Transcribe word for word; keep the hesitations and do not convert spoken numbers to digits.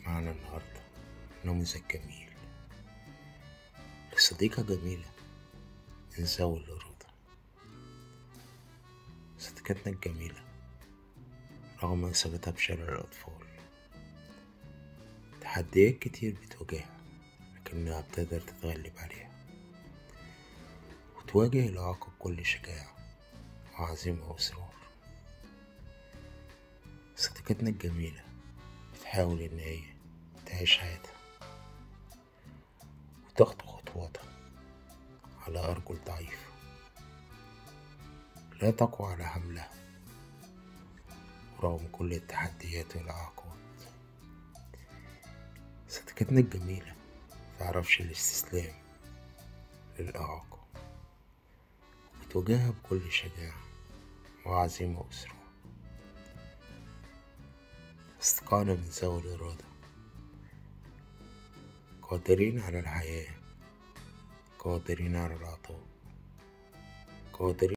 معنا النهاردة نموذج جميل لصديقة جميلة من ذوي الإرادة. صديقتنا الجميلة رغم إصابتها بشلل الأطفال تحديات كتير بتواجهها، لكنها بتقدر تتغلب عليها وتواجه الإعاقة بكل شجاعة وعزيمة وإصرار. صديقتنا الجميلة بتحاول إن هي تعيش حياتها وتخطو خطواتها على أرجل ضعيفة لا تقوى على حملها رغم كل التحديات والإعاقات. صديقتنا الجميلة متعرفش الاستسلام للإعاقة وبتواجهها بكل شجاعة وعزيمة وإصرار. أصدقائنا من ذوي الإرادة قادرين على الحياة، قادرين على العطاء، قادرين